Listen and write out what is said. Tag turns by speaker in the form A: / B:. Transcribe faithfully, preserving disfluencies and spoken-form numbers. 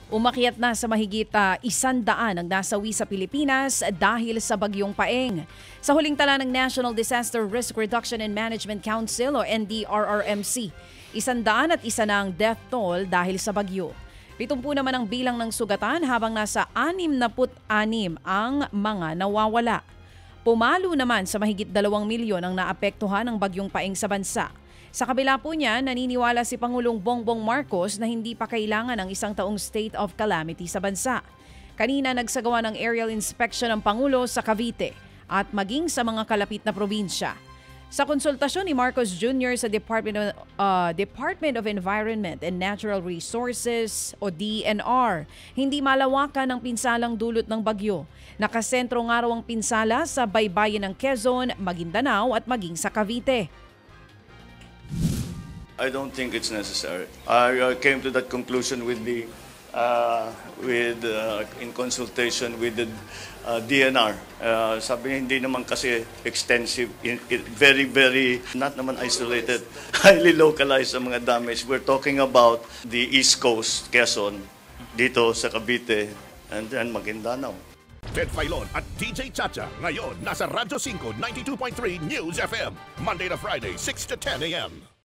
A: Umakyat na sa mahigit uh, isandaan ang nasawi sa Pilipinas dahil sa bagyong Paeng. Sa huling tala ng National Disaster Risk Reduction and Management Council o N D R R M C, isandaan at isa na ang death toll dahil sa bagyo. Pitumpu naman ang bilang ng sugatan habang nasa anim na anim ang mga nawawala. Pumalo naman sa mahigit dalawang milyon ang naapektuhan ng bagyong Paeng sa bansa. Sa kabila po niya, naniniwala si Pangulong Bongbong Marcos na hindi pa kailangan ng isang taong state of calamity sa bansa. Kanina nagsagawa ng aerial inspection ng Pangulo sa Cavite at maging sa mga kalapit na probinsya. Sa konsultasyon ni Marcos Junior sa Department of, uh, Department of Environment and Natural Resources o D N R, hindi malawakan ang pinsalang dulot ng bagyo. Nakasentro nga raw ang pinsala sa baybayin ng Quezon, Maguindanao at maging sa Cavite.
B: I don't think it's necessary. I uh, came to that conclusion with the, uh, with uh, in consultation with the uh, D N R. Uh, sabi niya, hindi naman kasi extensive, in, in, very, very, not naman isolated, highly localized ang mga damage. We're talking about the East Coast, Quezon, dito sa Cavite, and then Maguindanao.
C: Ted Filon at D J Chacha ngayon nasa Radyo five ninety-two point three News F M, Monday to Friday, six to ten a m